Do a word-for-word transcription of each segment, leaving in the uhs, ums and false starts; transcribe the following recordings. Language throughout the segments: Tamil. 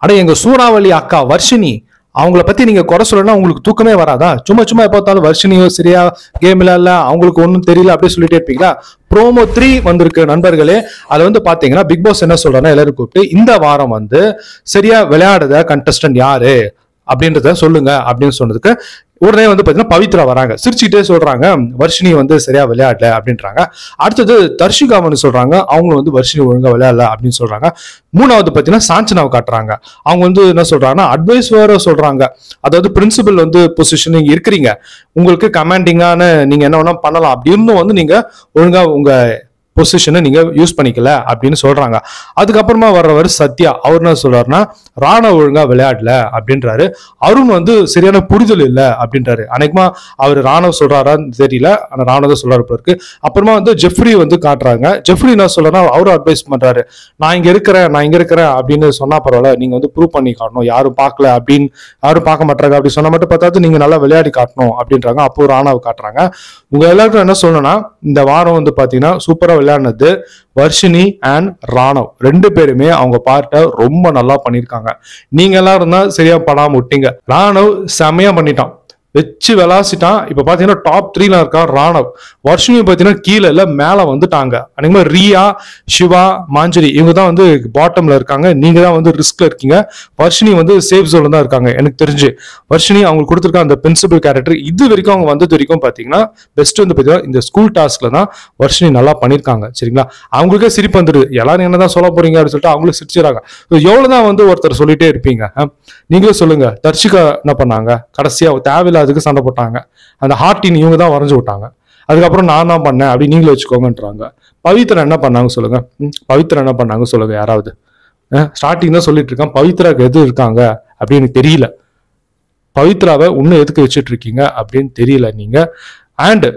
அட எங்க சூறாவளி அக்கா வர்ஷினி அவங்கள பத்தி நீங்க குறை சொல்லணும்னா உங்களுக்கு தூக்கமே வராதா? சும்மா சும்மா எப்போ பார்த்தாலும் வர்ஷினியோ சரியா கேம் இல்ல அவங்களுக்கு ஒன்றும் தெரியல அப்படி சொல்லிட்டே இருப்பீங்களா? ப்ரோமோ த்ரீ வந்திருக்கு நண்பர்களே. அதை வந்து பாத்தீங்கன்னா பிக் பாஸ் என்ன சொல்றாருன்னா எல்லாரும் கூப்பிட்டு இந்த வாரம் வந்து சரியா விளையாடுத கண்டஸ்டன்ட் யாரு அப்படின்றத சொல்லுங்க அப்படின்னு சொன்னதுக்கு உடனே வந்து பாத்தீங்கன்னா பவித்ரா வராங்க, சிரிச்சுக்கிட்டே சொல்றாங்க வர்ஷினி வந்து சரியா விளையாடல அப்படின்றாங்க. அடுத்தது தர்ஷிகா வந்து சொல்றாங்க அவங்க வந்து வர்ஷினி ஒழுங்கா விளையாடல அப்படின்னு சொல்றாங்க. மூணாவது பாத்தீங்கன்னா சாஞ்சனாவை காட்டுறாங்க, அவங்க வந்து என்ன சொல்றாங்கன்னா அட்வைஸ் வேற சொல்றாங்க. அதாவது பிரின்சிபல் வந்து பொசிஷன் நீங்க இருக்கிறீங்க, உங்களுக்கு கமாண்டிங்கான நீங்க என்ன வேணா பண்ணலாம், அப்படி இருந்தும் வந்து நீங்க ஒழுங்கா உங்க பொசிஷனை நீங்க யூஸ் பண்ணிக்கல அப்படின்னு சொல்றாங்க. அதுக்கப்புறமா வர்றவர் சத்யா, அவர் என்ன சொல்றாருன்னா ராணா ஒழுங்கா விளையாடல அப்படின்றாரு. அருண் வந்து சரியான புரிதல் இல்லை அப்படின்றாரு. அன்னைக்குமா அவர் ராணவ் சொல்றாரான்னு தெரியல, ஆனா ராணவ் தான் சொல்றாரு இருக்கு. அப்புறமா வந்து ஜெஃப்ரி வந்து காட்டுறாங்க. ஜெஃப்ரி என்ன சொல்றாருன்னா அவரும் அட்வைஸ் பண்றாரு, நான் இங்க இருக்கிறேன் நான் இங்க இருக்கிறேன் அப்படின்னு சொன்னா பரவாயில்ல, நீங்க வந்து ப்ரூவ் பண்ணி காட்டணும், யாரும் பார்க்கல அப்படின்னு யாரும் பார்க்க மாட்டாங்க அப்படி சொன்னா மட்டும் பார்த்தாது நீங்க நல்லா விளையாடி காட்டணும் அப்படின்றாங்க. அப்போ ராணாவை காட்டுறாங்க. உங்க எல்லாருக்கும் என்ன சொல்லணும்னா இந்த வாரம் வந்து பாத்தீங்கன்னா சூப்பரா விளையாடுனது வர்ஷினி அண்ட் ராணவ் ரெண்டு பேருமே அவங்க பார்ட்ட ரொம்ப நல்லா பண்ணிருக்காங்க. நீங்க எல்லாரும் தான் சரியா படாம விட்டீங்க. ராணவ் செமையா பண்ணிட்டான், வச்சு விளாசிட்டான். இப்ப பாத்தீங்கன்னா டாப் த்ரீல இருக்கான் ராணவ். வர்ஷினி பாத்தீங்கன்னா கீழே இல்ல மேல வந்துட்டாங்க. அன்னைக்கு ரியா, சிவா, மாஞ்சரி இவங்க தான் வந்து பாட்டம்ல இருக்காங்க. நீங்க தான் வந்து ரிஸ்க்ல இருக்கீங்க. வர்ஷினி வந்து சேஃப் ஜோன்ல தான் இருக்காங்க. எனக்கு தெரிஞ்சு வர்ஷினி அவங்களுக்கு கொடுத்துருக்க அந்த பிரின்சிபல் கேரக்டர் இது வரைக்கும் அவங்க வந்தது வரைக்கும் பாத்தீங்கன்னா பெஸ்ட் வந்து பாத்தீங்கன்னா இந்த ஸ்கூல் டாஸ்க்ல தான் வர்ஷினி நல்லா பண்ணிருக்காங்க. சரிங்களா? அவங்களுக்கே சிரிப்பு வந்துருது, எல்லாரும் என்னதான் சொல்ல போறீங்க அப்படின்னு சொல்லிட்டு அவங்களுக்கு சிரிச்சுறாங்க. எவ்வளவுதான் வந்து ஒருத்தர் சொல்லிட்டே இருப்பீங்க, நீங்களே சொல்லுங்க. தர்ஷிகா என்ன பண்ணாங்க, கடைசியா தேவையில்ல அதுக்கு சண்டை போட்டாங்க. அந்த ஹார்டின் இவங்க தான் வரைஞ்சு விட்டாங்க. அதுக்கப்புறம் நான் தான் பண்ணேன் அப்படி நீங்களே வச்சுக்கோங்கன்றாங்க. பவித்ரா என்ன பண்ணாங்க சொல்லுங்க, பவித்ரா என்ன பண்ணாங்க சொல்லுங்க யாராவது. ஸ்டார்டிங் தான் சொல்லிட்டு இருக்கான் பவித்ராக்கு எது இருக்காங்க அப்படின்னு தெரியல. பவித்ராவை இன்னும் எதுக்கு வச்சுட்டு இருக்கீங்க அப்படின்னு தெரியல நீங்க. அண்ட்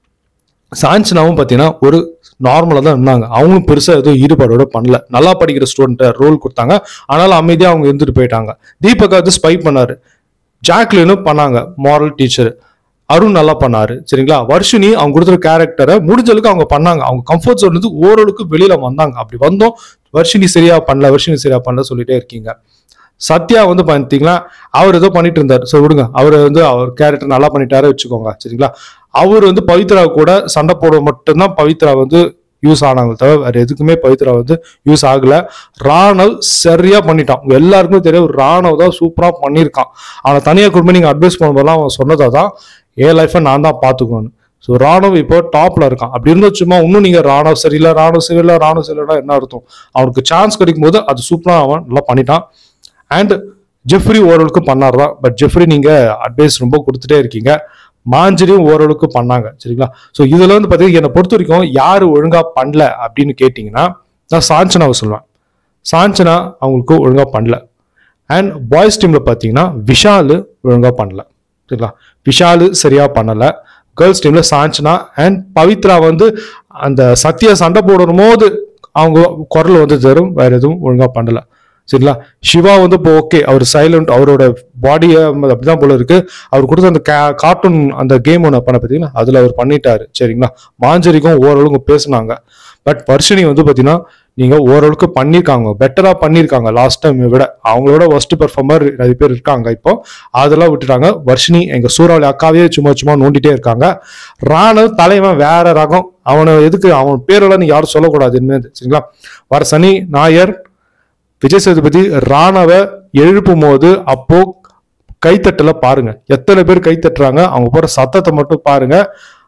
சாஞ்சனாவும் பார்த்தீங்கன்னா ஒரு நார்மலாக தான் இருந்தாங்க. அவங்களும் பெருசாக எதுவும் ஈடுபாடோட பண்ணல. நல்லா படிக்கிற ஸ்டூடெண்ட்டை ரோல் கொடுத்தாங்க, ஆனாலும் அமைதியாக அவங்க இருந்துட்டு போயிட்டாங்க. தீபக் வந்து ஸ்பை பண்ணாரு, ஜாக்லினும் பண்ணாங்க மாரல் டீச்சர், அருண் நல்லா பண்ணாரு. சரிங்களா? வர்ஷினி அவங்க கொடுத்துற கேரக்டரை முடிஞ்சளவுக்கு அவங்க பண்ணாங்க. அவங்க கம்ஃபர்ட் ஜோன் இருந்து ஓரளவுக்கு வெளியில வந்தாங்க. அப்படி வந்தோம் வர்ஷினி சரியா பண்ணல வர்ஷினி சரியா பண்ணல சொல்லிட்டே இருக்கீங்க. சத்யா வந்து பார்த்தீங்களா அவர் ஏதோ பண்ணிட்டு இருந்தார், சரி விடுங்க, அவர் வந்து அவர் கேரக்டர் நல்லா பண்ணிட்டாரு வச்சுக்கோங்க. சரிங்களா? அவர் வந்து பவித்ரா கூட சண்டை போட மட்டும்தான் பவித்ரா வந்து யூஸ் ஆனாங்க தவிர வேற எதுக்குமே பவித்ரா வந்து யூஸ் ஆகல. ராணவ் சரியா பண்ணிட்டான். உங்க எல்லாருக்குமே தெரியும் ராணவ் தான் சூப்பரா பண்ணியிருக்கான். அவனை தனியாக கொடுத்து நீங்க அட்வைஸ் பண்ணும்போதெல்லாம் அவன் சொன்னதா தான் என் லைஃபை நான் தான் பார்த்துக்கணும். ஸோ ராணவ் இப்போ டாப்ல இருக்கான். அப்படி இருந்தும் சும்மா இன்னும் நீங்க ராணவ் சரியில்லை ராணவ் சரியில்லை ராணவ் சரியில்லைன்னா என்ன அர்த்தம்? அவனுக்கு சான்ஸ் கிடைக்கும் போது அது சூப்பரா அவன் நல்லா பண்ணிட்டான். அண்ட் ஜெஃப்ரி ஓரளவுக்கு பண்ணார் தான், பட் ஜெஃப்ரி நீங்க அட்வைஸ் ரொம்ப கொடுத்துட்டே இருக்கீங்க. மாஞ்சரியும் ஓரளவுக்கு பண்ணாங்க. சரிங்களா? ஸோ இதுல வந்து பார்த்தீங்கன்னா என்னை பொறுத்த வரைக்கும் யாரு ஒழுங்கா பண்ணல அப்படின்னு கேட்டிங்கன்னா நான் சாஞ்சனாவை சொல்லுவேன். சாஞ்சனா அவங்களுக்கு ஒழுங்கா பண்ணல. அண்ட் பாய்ஸ் டீம்ல பார்த்தீங்கன்னா விஷால் ஒழுங்கா பண்ணல. சரிங்களா? விஷால் சரியா பண்ணல. கேர்ள்ஸ் டீம்ல சாஞ்சனா அண்ட் பவித்ரா வந்து அந்த சத்யா சண்டை போடும் போது அவங்க குரல் வந்து தரும், வேற எதுவும் ஒழுங்கா பண்ணல. சரிங்களா? சிவா வந்து இப்போ ஓகே அவர் சைலண்ட், அவரோட பாடியை அப்படிதான் போல இருக்கு. அவர் கொடுத்த அந்த கார்ட்டூன் அந்த கேம் ஒன்று பண்ண பார்த்தீங்கன்னா அதுல அவர் பண்ணிட்டாரு. சரிங்களா? மாஞ்சரிக்கும் ஓரளவுக்கு பேசினாங்க. பட் வர்ஷினி வந்து பார்த்தீங்கன்னா நீங்க ஓரளவுக்கு பண்ணியிருக்காங்க, பெட்டரா பண்ணியிருக்காங்க லாஸ்ட் டைம் விட. அவங்களோட ஒர்ஸ்ட் பெர்ஃபார்மர் நிறைய பேர் இருக்காங்க இப்போ, அதெல்லாம் விட்டுட்டாங்க. வர்ஷினி எங்க சூறாவளி அக்காவே சும்மா சும்மா நோண்டிட்டே இருக்காங்க. ராணவ் தலைவன் வேற ரகம், அவனை எதுக்கு அவன் பேரெல்லாம் நீ யாரும் சொல்லக்கூடாது இனிமே. சரிங்களா? வர சனி ஞாயிறு விஜய் சேதுபதி ராணாவை எழுப்பும் போது அப்போ கைத்தட்டல பாருங்க, எத்தனை பேர் கைத்தட்டுறாங்க, அவங்க போற சத்தத்தை மட்டும் பாருங்க.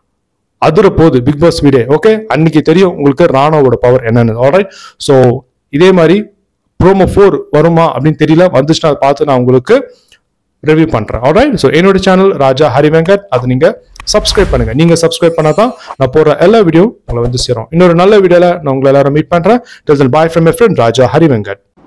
அதிர போகுது பிக் பாஸ் வீடியோ. ஓகே, அன்னைக்கு தெரியும் உங்களுக்கு ராணாவோட பவர் என்னன்னு. ஆல்ரைட், ஸோ இதே மாதிரி ப்ரோமோ ஃபோர் வருமா அப்படின்னு தெரியல, வந்துச்சுன்னா அதை பார்த்து நான் உங்களுக்கு ரிவ்யூ பண்றேன். ஆல்ரைட், ஸோ என்னோட சேனல் ராஜா ஹரி வெங்கட், அது நீங்க சப்ஸ்கிரைப் பண்ணுங்க. நீங்க சப்ஸ்கிரைப் பண்ணாதான் நான் போற எல்லா வீடியோ உங்களை வந்து சேரும். இன்னொரு நல்ல வீடியோல நான் உங்களை எல்லாரும் மீட் பண்றேன். Till then, bye from my friend Raja Hari Venkat.